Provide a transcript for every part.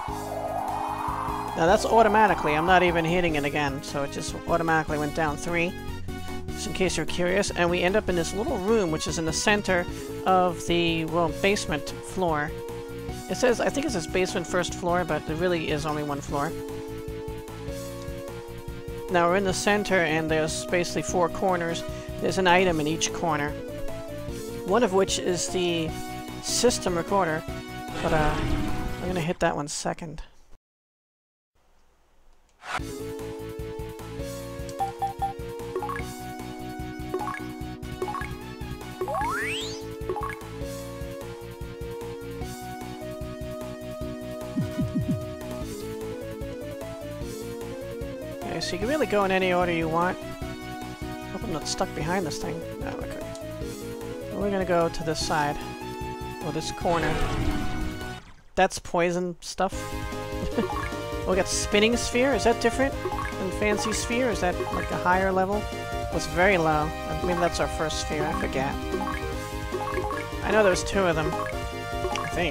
Now that's automatically, I'm not even hitting it again, so it just automatically went down 3. Just in case you're curious. And we end up in this little room, which is in the center of the, well, basement floor. It says, I think it says basement first floor, but there really is only one floor. Now we're in the center, and there's basically 4 corners. There's an item in each corner. One of which is the system recorder, but I'm gonna hit that one second. Okay, so you can really go in any order you want. Hope I'm not stuck behind this thing. No, okay. We're gonna go to this side. Or this corner. That's poison stuff. We got spinning sphere. Is that different than fancy sphere? Is that like a higher level? Well, it's very low. Maybe that's our first sphere. I forget. I know there's 2 of them. I think.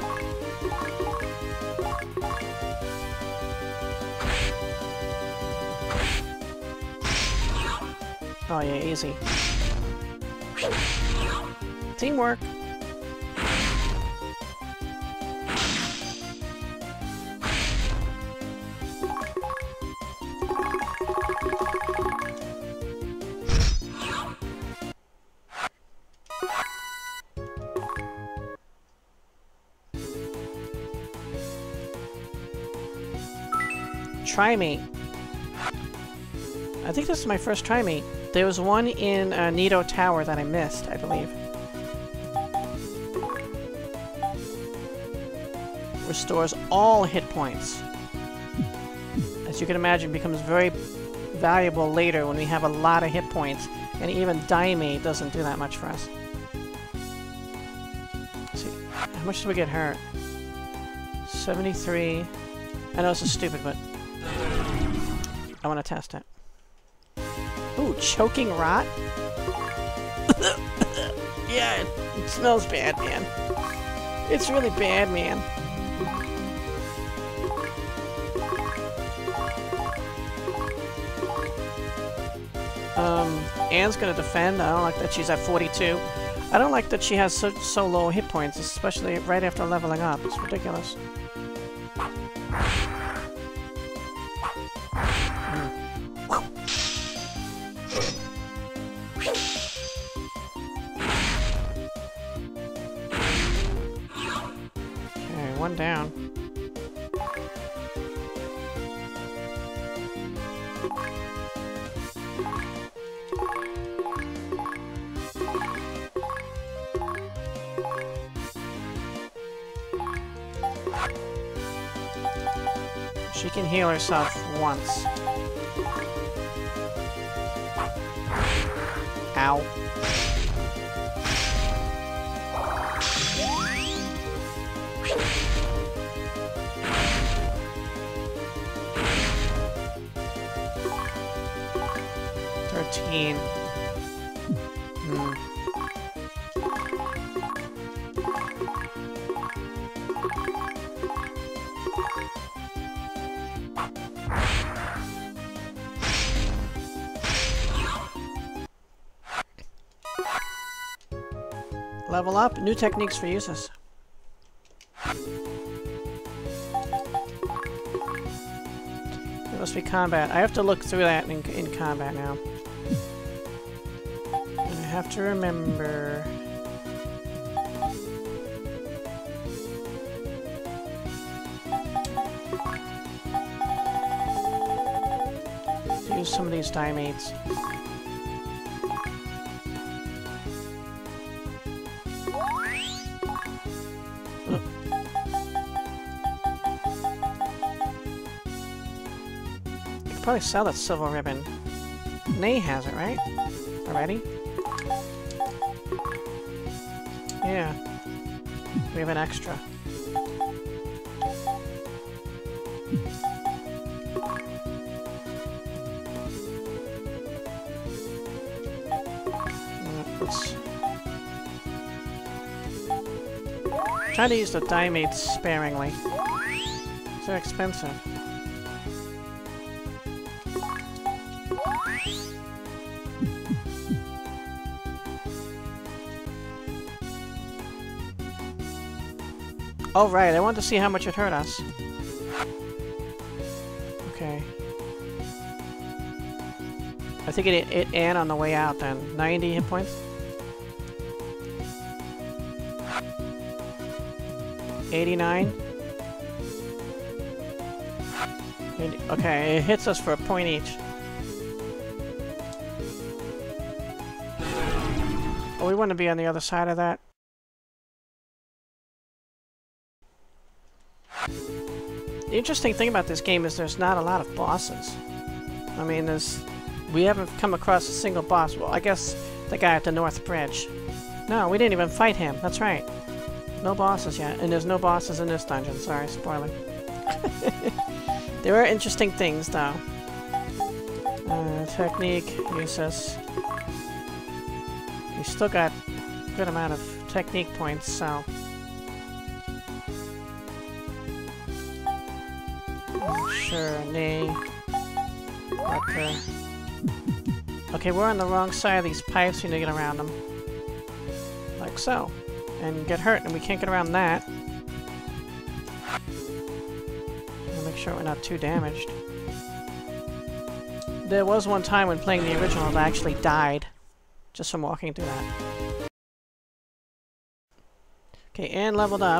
Oh yeah, easy. Teamwork. Tri-mate. I think this is my first tri-mate. There was one in Nido Tower that I missed, I believe. Restores all hit points. As you can imagine, becomes very valuable later when we have a lot of hit points. And even Diamate doesn't do that much for us. Let's see. How much did we get hurt? 73. I know this is stupid, but I want to test it. Ooh, choking rot? Yeah, it smells bad, man. It's really bad, man. Anne's gonna defend. I don't like that she's at 42. I don't like that she has so low hit points, especially right after leveling up. It's ridiculous. Okay, one down. She can heal herself once. Ow. Level up, new techniques for uses. It must be combat. I have to look through that in combat now. And I have to remember... to use some of these diamates. Probably sell that silver ribbon. Nay has it, right? Already? Yeah. We have an extra. Let's try to use the diamates sparingly. They're expensive. Oh, right, I wanted to see how much it hurt us. Okay. I think it hit Ann on the way out then. 90 hit points? 89? Okay, it hits us for a point each. Oh, we want to be on the other side of that. The interesting thing about this game is there's not a lot of bosses. I mean, we haven't come across a single boss. Well, I guess the guy at the North Bridge. No, we didn't even fight him. That's right. No bosses yet. And there's no bosses in this dungeon. Sorry, spoiler. There are interesting things, though. Technique, uses. We still got a good amount of technique points, so... Sure, nay. Marker. Okay, we're on the wrong side of these pipes. We need to get around them. Like so. And get hurt, and we can't get around that. Make sure we're not too damaged. There was one time when playing the original that I actually died. Just from walking through that. Okay, Ann leveled up.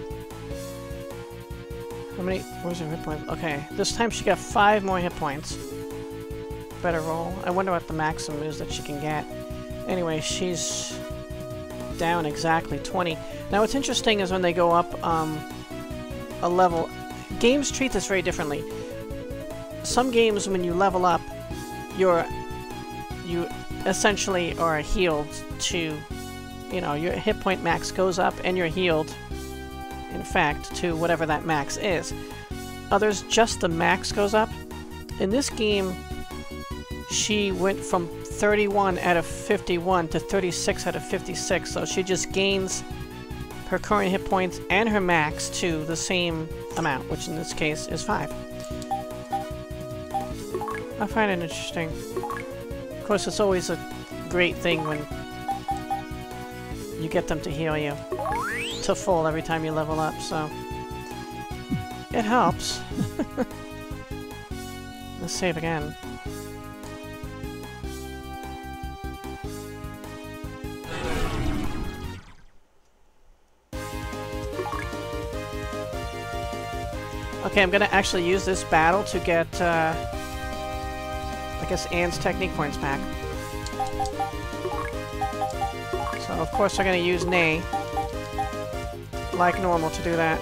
How many? Where's her hit point? Okay, this time she got 5 more hit points. Better roll. I wonder what the maximum is that she can get. Anyway, she's down exactly 20. Now what's interesting is when they go up a level, games treat this very differently. Some games when you level up, you essentially are healed to, you know, your hit point max goes up and you're healed, in fact, to whatever that max is. Others, just the max goes up. In this game, she went from 31 out of 51 to 36 out of 56, so she just gains her current hit points and her max to the same amount, which in this case is 5. I find it interesting. Of course, it's always a great thing when you get them to heal you to full every time you level up, so it helps. Let's save again. Okay, I'm gonna actually use this battle to get, I guess, Ann's technique points back. So, of course, we're gonna use Nay, like normal, to do that.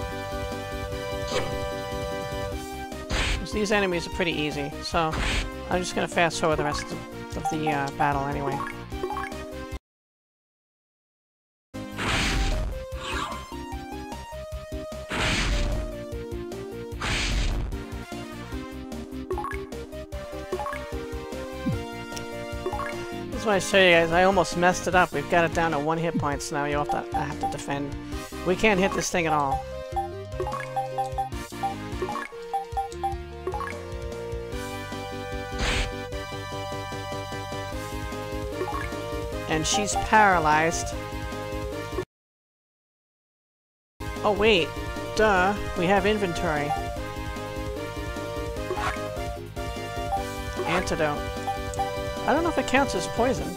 These enemies are pretty easy, so I'm just gonna fast forward the rest of the battle anyway. This is why I show you guys, I almost messed it up. We've got it down to 1 hit point, so now I have to defend. We can't hit this thing at all. And she's paralyzed. Oh wait, duh, we have inventory. Antidote. I don't know if it counts as poison.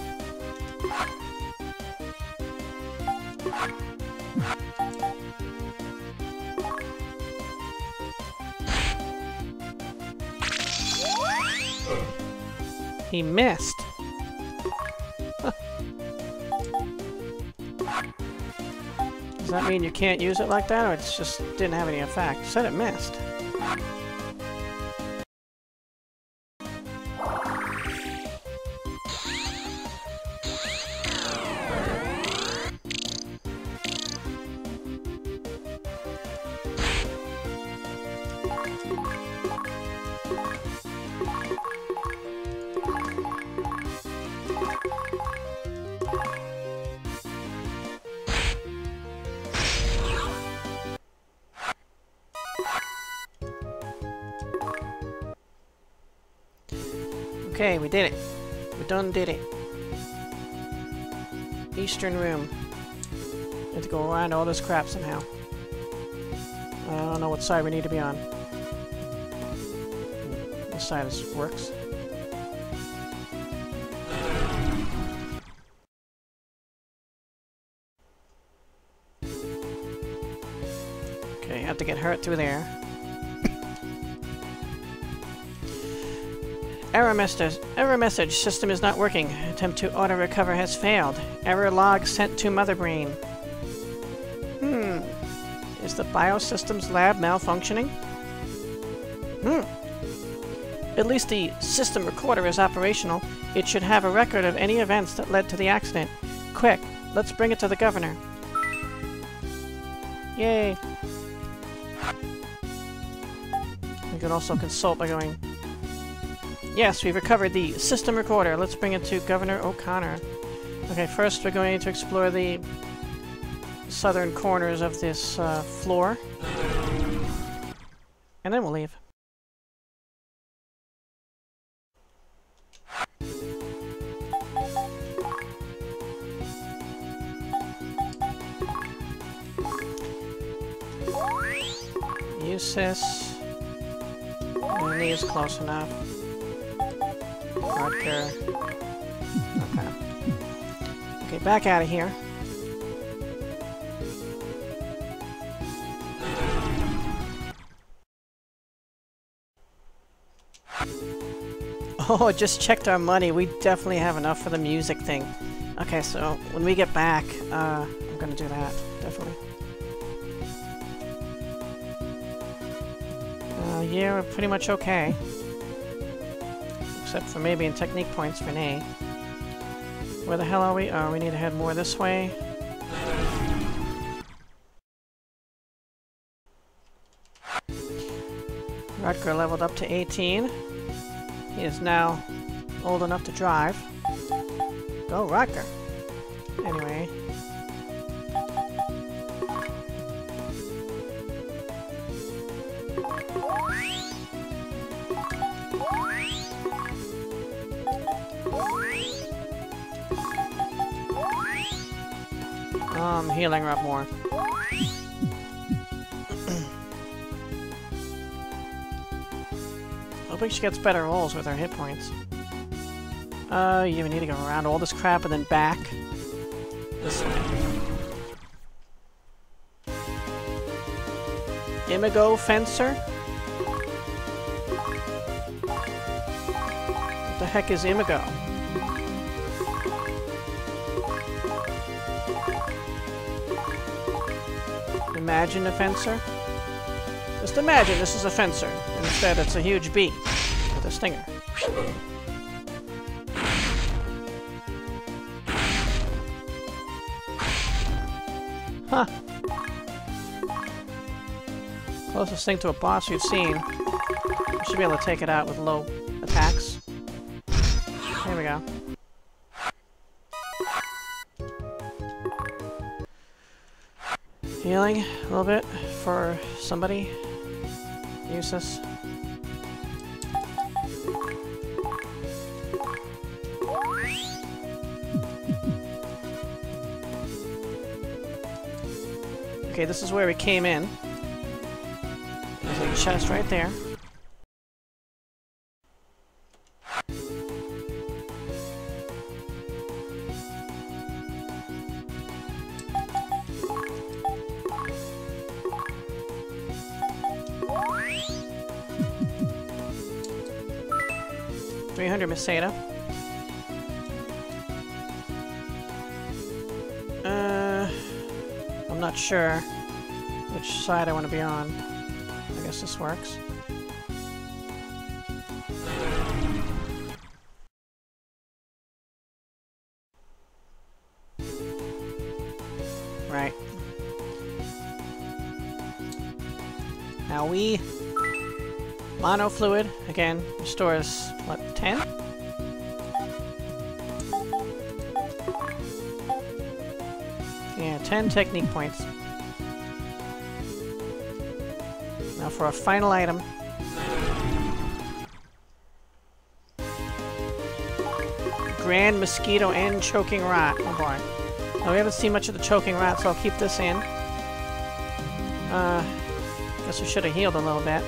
He missed. Does that mean you can't use it like that, or it just didn't have any effect? It said it missed. Okay, we did it. We done did it. Eastern room. We have to go around all this crap somehow. I don't know what side we need to be on. This side works. Okay, have to get hurt through there. Error message. System is not working. Attempt to auto-recover has failed. Error log sent to Mother Brain. Is the Biosystems Lab malfunctioning? At least the system recorder is operational. It should have a record of any events that led to the accident. Quick, let's bring it to the governor. Yay! We can also consult by going... Yes, we've recovered the system recorder. Let's bring it to Governor O'Connor. Okay, first we're going to explore the southern corners of this floor. And then we'll leave. Use this. And these close enough. Hardcore. Okay. Okay, back out of here. Oh, just checked our money. We definitely have enough for the music thing. Okay, so when we get back, I'm gonna do that. Definitely. Yeah, we're pretty much okay. Except for maybe in technique points for Nay. Where the hell are we? Oh, we need to head more this way. Rutger leveled up to 18. He is now old enough to drive. Go Rutger! Anyway. I'm healing her up more. Hoping she gets better rolls with her hit points. You need to go around all this crap and then back. This way. Imago Fencer? What the heck is Imago? Imagine a fencer? Just imagine this is a fencer. Instead, it's a huge bee with a stinger. Huh. Closest thing to a boss we've seen. We should be able to take it out with low attacks. There we go. Healing a little bit for somebody. Use this. Okay, this is where we came in. There's a chest right there. Meseta. I'm not sure which side I want to be on. I guess this works. Right. Now mono fluid, again, restores, what, 10? Yeah, 10 technique points. Now for a final item. Grand Mosquito and Choking Rat. Oh boy. Now, we haven't seen much of the Choking Rat, so I'll keep this in. Guess we should have healed a little bit.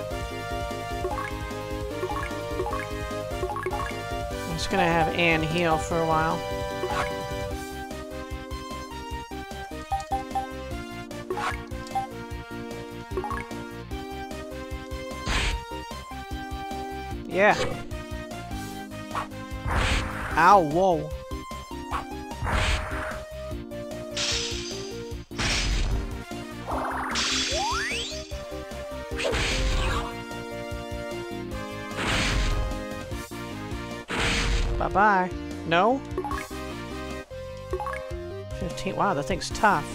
I'm just gonna have Anne heal for a while. Yeah. Ow, whoa. Bye-bye. No? 15. Wow, that thing's tough.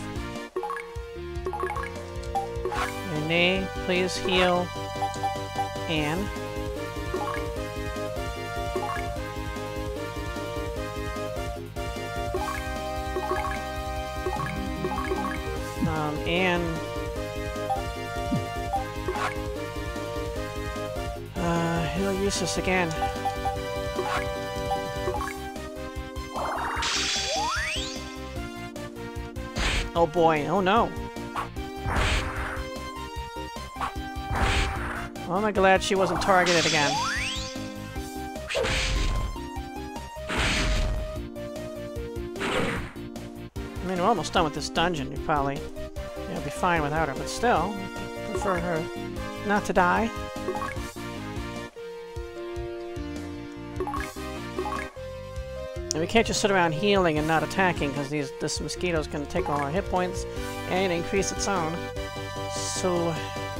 Renee, please heal Anne. Anne. He'll use this again. Oh boy, oh no. Oh, am I glad she wasn't targeted again. I mean, we're almost done with this dungeon. You probably be fine without her, but still, prefer her not to die. And we can't just sit around healing and not attacking, because this mosquito's going to take all our hit points and increase its own. So...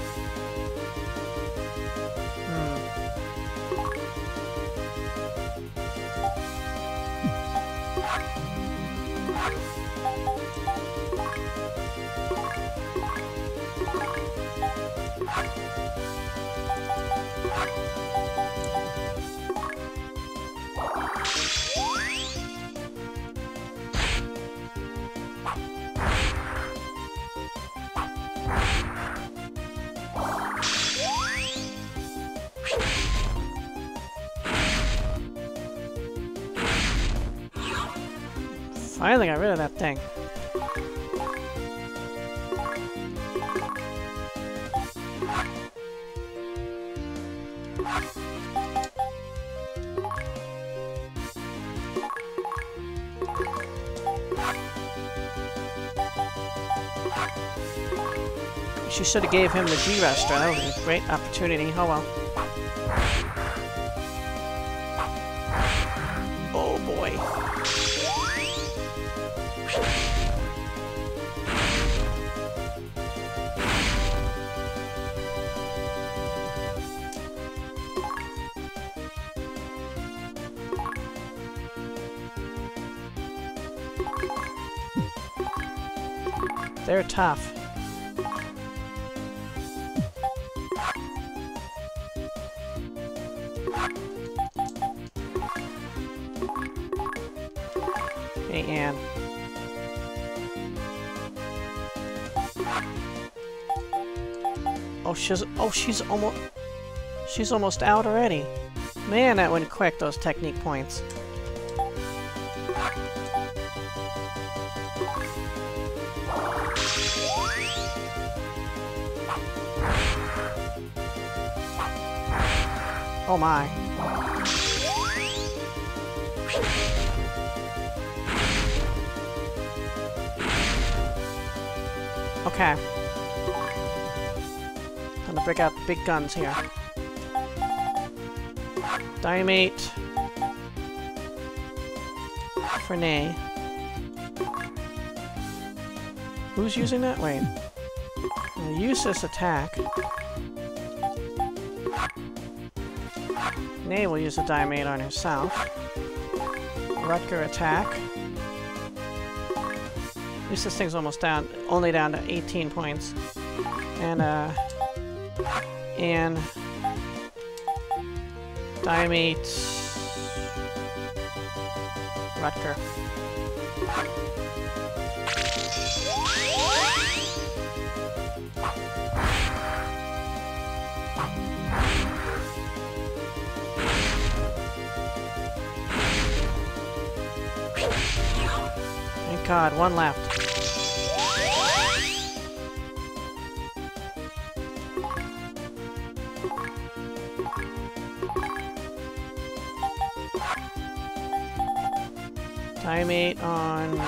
finally got rid of that thing. She should have gave him the G-Rester. That was a great opportunity. Oh well. Oh boy. They're tough. Hey, Anne. She's almost out already. Man, that went quick, those technique points. Oh my. Okay. Time to break out the big guns here. Dynamite. Grenade. Who's using that? Wait. I'll use this attack. Nay will use a Dynamite on herself. Rutger attack. At least this thing's almost down, only down to 18 points. And Dynamite Rutger. God, one left. Timate on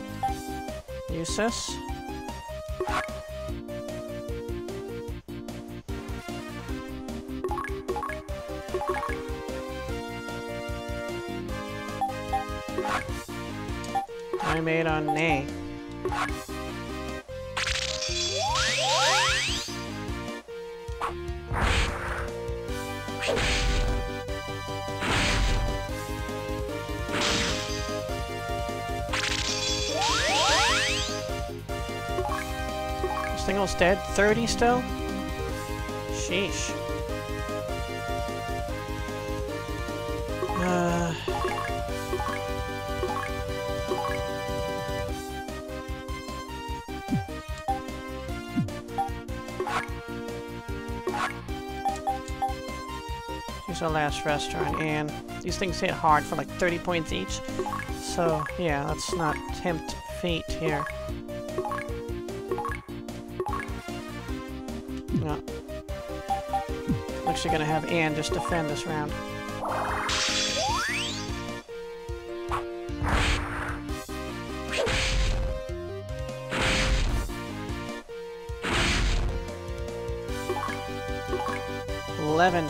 Usus. Timate on Nay. This thing almost dead? 30 still? Sheesh. Here's our last restaurant, and these things hit hard for like 30 points each. So, yeah, let's not tempt fate here. No. Looks like you're gonna have Anne just defend this round. $11.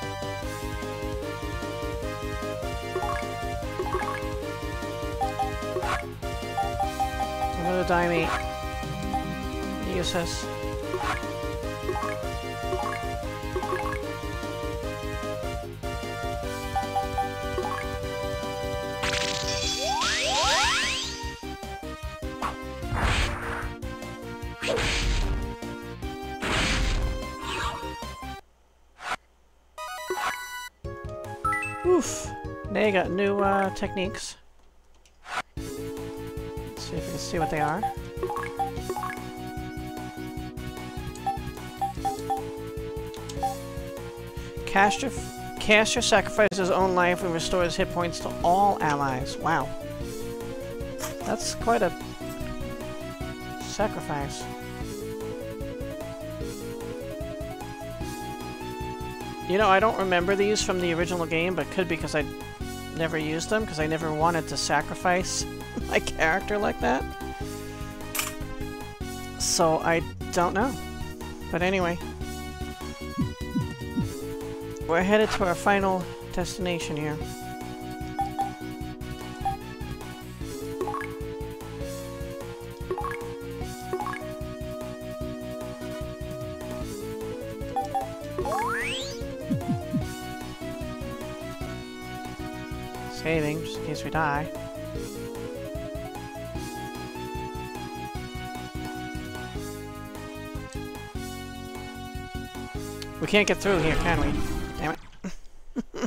Another Dimate. Usus. Oof. They got new techniques. Let's see if we can see what they are. Caster sacrifices his own life and restores hit points to all allies. Wow. That's quite a sacrifice. You know, I don't remember these from the original game, but could be because I never used them, because I never wanted to sacrifice my character like that. So I don't know. But anyway. We're headed to our final destination here. Saving, just in case we die. We can't get through here, can we? Damn it.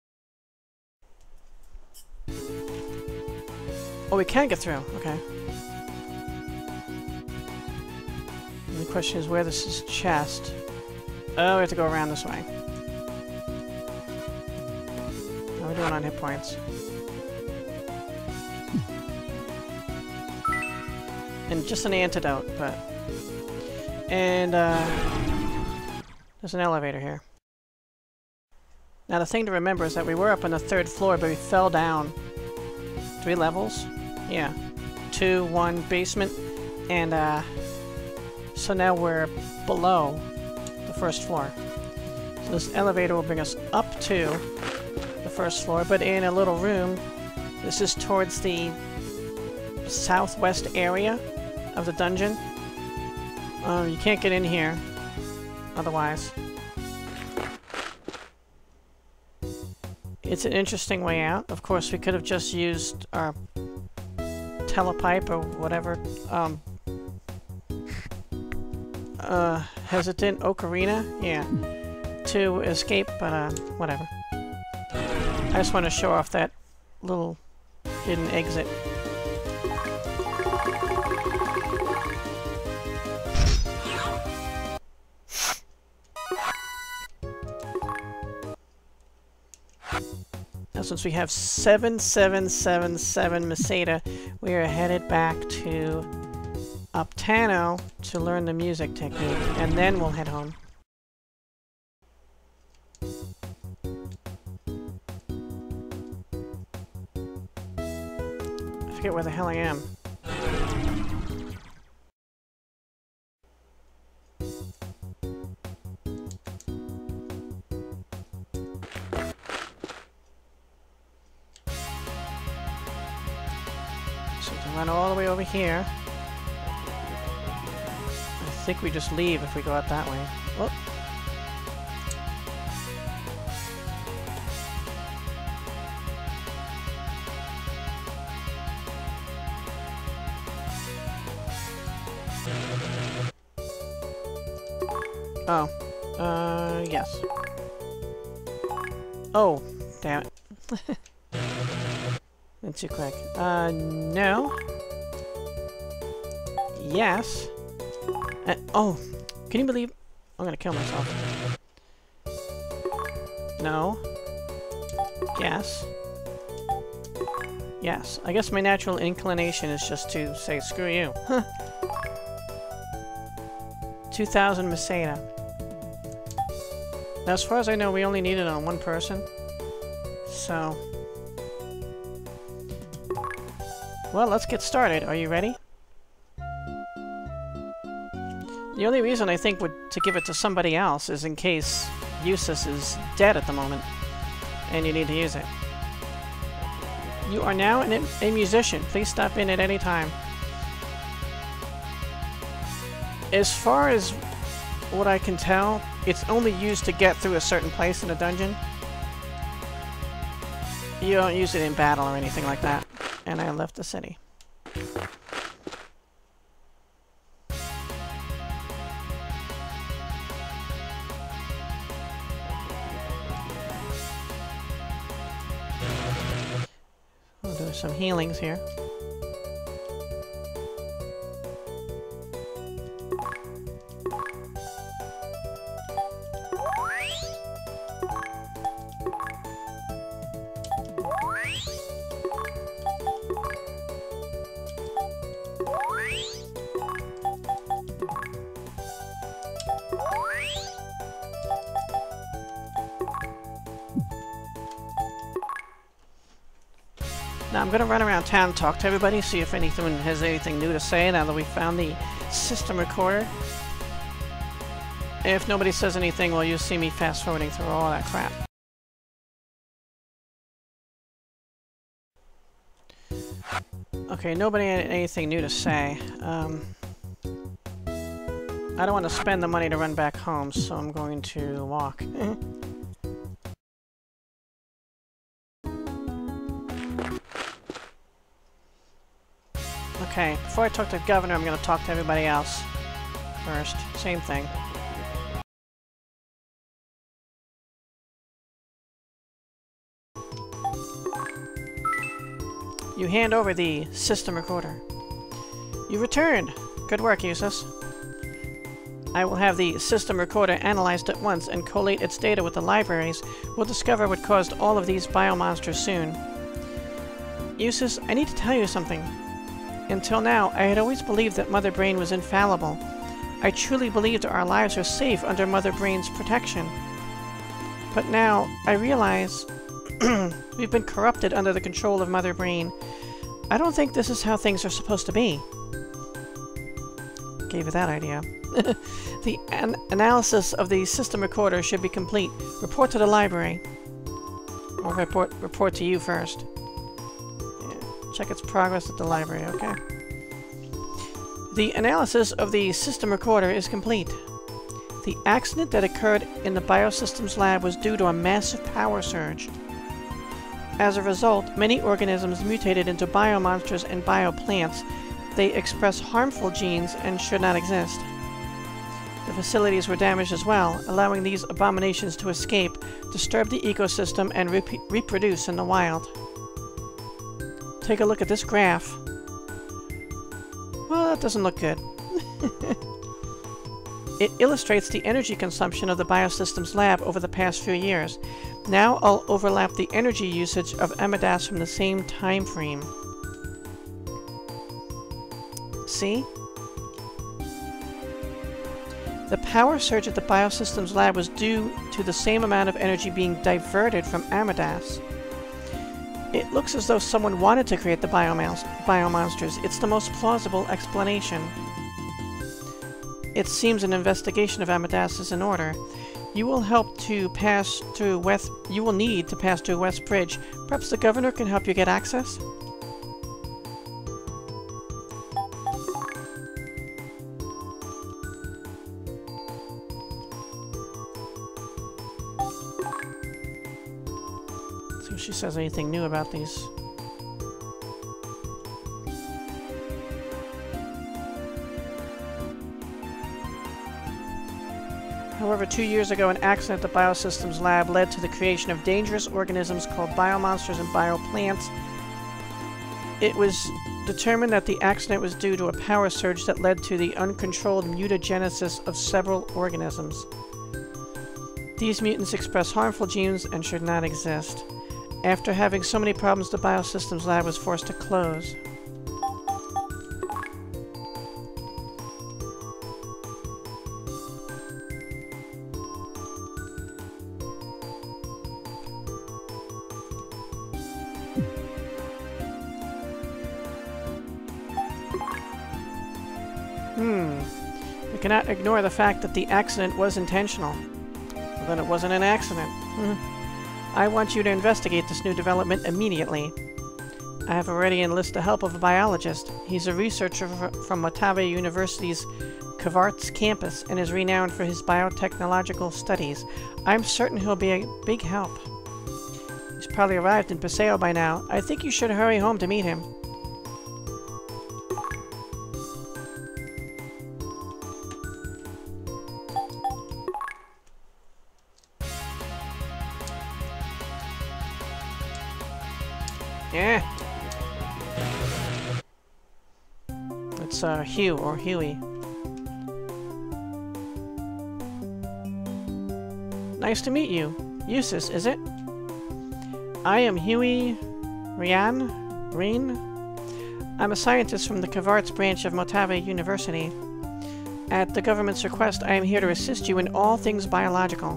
Oh, we can get through. Okay. And the question is where this is chest. Oh, we have to go around this way. How are we doing on hit points? And just an antidote, but... And, there's an elevator here. Now the thing to remember is that we were up on the 3rd floor, but we fell down 3 levels. Yeah. 2, 1 basement, and so now we're below the 1st floor. So this elevator will bring us up to the 1st floor, but in a little room. This is towards the southwest area of the dungeon. You can't get in here otherwise. It's an interesting way out. Of course, we could have just used our telepipe or whatever. Hesitant Ocarina? Yeah. To escape, but whatever. I just want to show off that little hidden exit. Now, since we have 7777 meseta, We are headed back to Uptano to learn the music technique, and then we'll head home. I forget where the hell I am. So to run all the way over here. I think we just leave if we go out that way. Whoop. Oh. Yes. Oh, damn it. Went too quick. No. Yes. Oh, can you believe... I'm gonna kill myself. No. Yes. Yes. I guess my natural inclination is just to say, screw you. 2,000 meseta. Now, as far as I know, we only need it on one person. So... well, let's get started. Are you ready? The only reason I think to give it to somebody else is in case Eustace is dead at the moment, and you need to use it. You are now a musician. Please stop in at any time. As far as what I can tell, it's only used to get through a certain place in a dungeon. You don't use it in battle or anything like that. And I left the city. We'll do some healings here. Now I'm going to run around town and talk to everybody, see if anyone has anything new to say now that we found the system recorder. If nobody says anything, well, you'll see me fast-forwarding through all that crap. Okay, nobody had anything new to say. I don't want to spend the money to run back home, so I'm going to walk. Okay, before I talk to the governor, I'm going to talk to everybody else first. Same thing. You hand over the system recorder. You returned! Good work, Eustace. I will have the system recorder analyzed at once and collate its data with the libraries. We'll discover what caused all of these biomonsters soon. Eustace, I need to tell you something. Until now, I had always believed that Mother Brain was infallible. I truly believed our lives are safe under Mother Brain's protection. But now, I realize we've been corrupted under the control of Mother Brain. I don't think this is how things are supposed to be. Gave you that idea. The analysis of the system recorder should be complete. Report to the library. Or report to you first. Check its progress at the library, okay. The analysis of the system recorder is complete. The accident that occurred in the Biosystems Lab was due to a massive power surge. As a result, many organisms mutated into biomonsters and bioplants. They express harmful genes and should not exist. The facilities were damaged as well, allowing these abominations to escape, disturb the ecosystem, and reproduce in the wild. Take a look at this graph. Well, that doesn't look good. It illustrates the energy consumption of the Biosystems Lab over the past few years. Now I'll overlap the energy usage of Amadas from the same time frame. See? The power surge at the Biosystems Lab was due to the same amount of energy being diverted from Amadas. It looks as though someone wanted to create the biomonsters. It's the most plausible explanation. It seems an investigation of Amadas is in order. You will need to pass through West Bridge. Perhaps the governor can help you get access? See if she says anything new about these. However, 2 years ago, an accident at the Biosystems Lab led to the creation of dangerous organisms called biomonsters and bioplants. It was determined that the accident was due to a power surge that led to the uncontrolled mutagenesis of several organisms. These mutants express harmful genes and should not exist. After having so many problems, the Biosystems Lab was forced to close. We cannot ignore the fact that the accident was intentional. Well, then it wasn't an accident. I want you to investigate this new development immediately. I have already enlisted the help of a biologist. He's a researcher from Motave University's Kvarts campus and is renowned for his biotechnological studies. I'm certain he'll be a big help. He's probably arrived in Paseo by now. I think you should hurry home to meet him. Yeah. It's Hugh or Huey. Nice to meet you. Eustace, is it? I am Huey Reen. I'm a scientist from the Kvarts branch of Motave University. At the government's request, I am here to assist you in all things biological.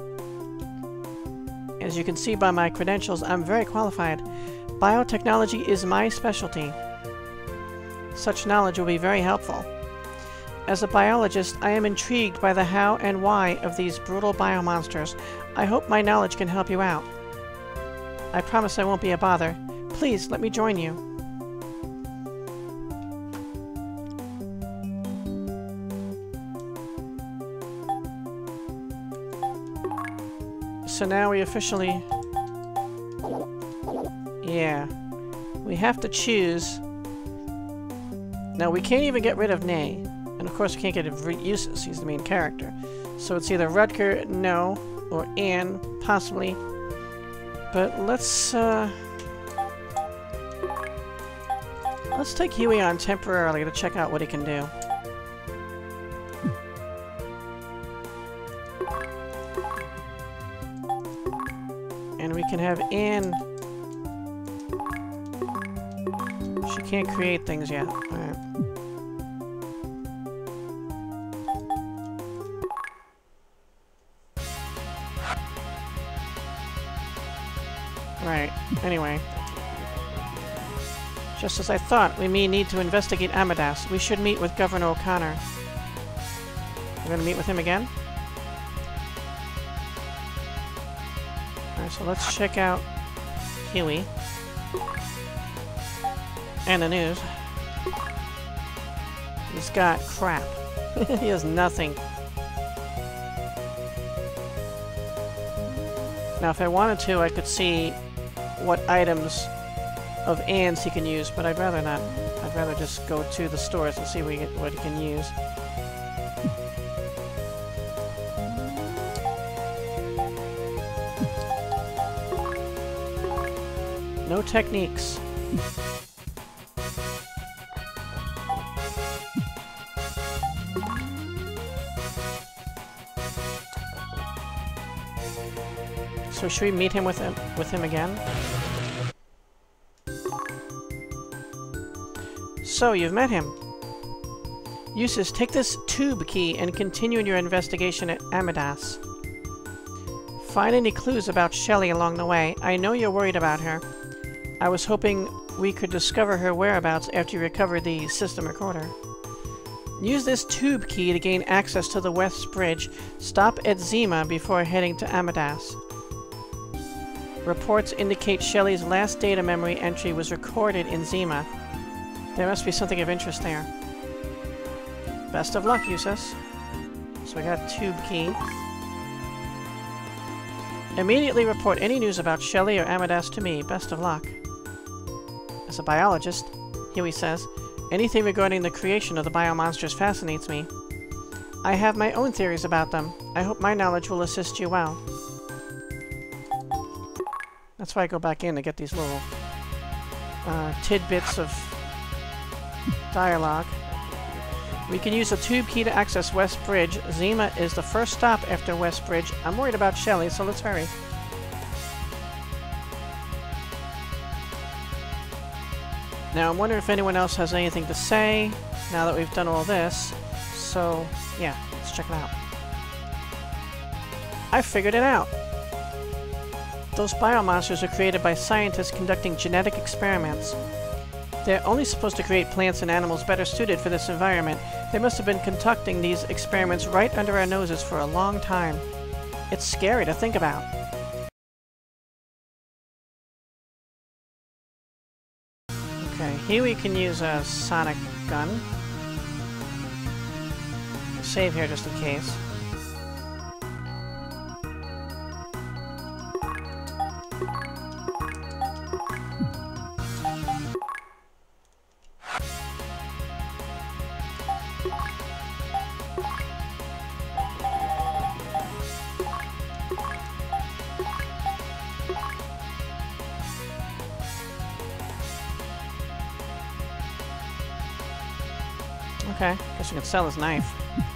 As you can see by my credentials, I'm very qualified. Biotechnology is my specialty. Such knowledge will be very helpful. As a biologist, I am intrigued by the how and why of these brutal biomonsters. I hope my knowledge can help you out. I promise I won't be a bother. Please, let me join you. So now we officially... Yeah. We have to choose... Now, we can't even get rid of Nay. And of course, we can't get rid of Eustace. He's the main character. So it's either Rutger, no, or Anne, possibly. But let's take Huey on temporarily to check out what he can do. And we can have Anne... She can't create things yet. Alright. Right. Anyway. Just as I thought, we may need to investigate Amadas. We should meet with Governor O'Connor. We're gonna meet with him again? Alright, so let's check out Huey. And the news. He's got crap. He has nothing. Now, if I wanted to, I could see what items of Anne's he can use, but I'd rather not. I'd rather just go to the stores and see what he can use. No techniques. So should we meet him with him again? So you've met him. Uses, take this tube key and continue your investigation at Amadas. Find any clues about Shelley along the way. I know you're worried about her. I was hoping we could discover her whereabouts after you recover the system recorder. Use this tube key to gain access to the West Bridge. Stop at Zima before heading to Amadas. Reports indicate Shelley's last data memory entry was recorded in Zima. There must be something of interest there. Best of luck, Usus. So we got tube key. Immediately report any news about Shelley or Amadas to me. Best of luck. As a biologist, Huey says, anything regarding the creation of the biomonsters fascinates me. I have my own theories about them. I hope my knowledge will assist you well. That's why I go back in to get these little tidbits of dialogue. We can use a tube key to access West Bridge. Zima is the first stop after West Bridge. I'm worried about Shelley, so let's hurry. Now, I'm wondering if anyone else has anything to say now that we've done all this. So, yeah, let's check it out. I figured it out! Those biomonsters are created by scientists conducting genetic experiments. They're only supposed to create plants and animals better suited for this environment. They must have been conducting these experiments right under our noses for a long time. It's scary to think about. Okay, Huey can use a sonic gun. Save here just in case. Okay, guess we can sell his knife.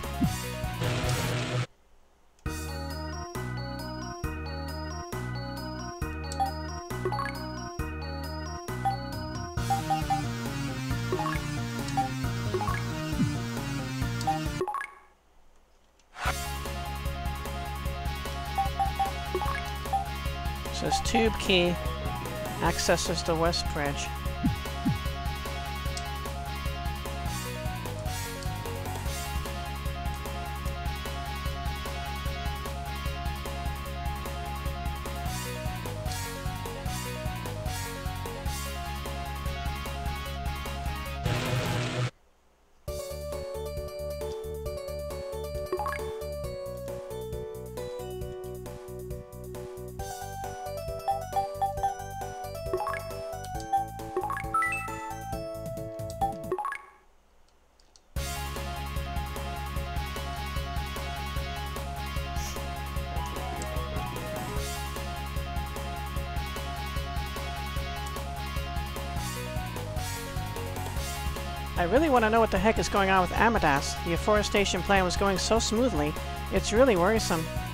Says tube key accesses the West Bridge. I really want to know what the heck is going on with Amadas. The afforestation plan was going so smoothly. It's really worrisome.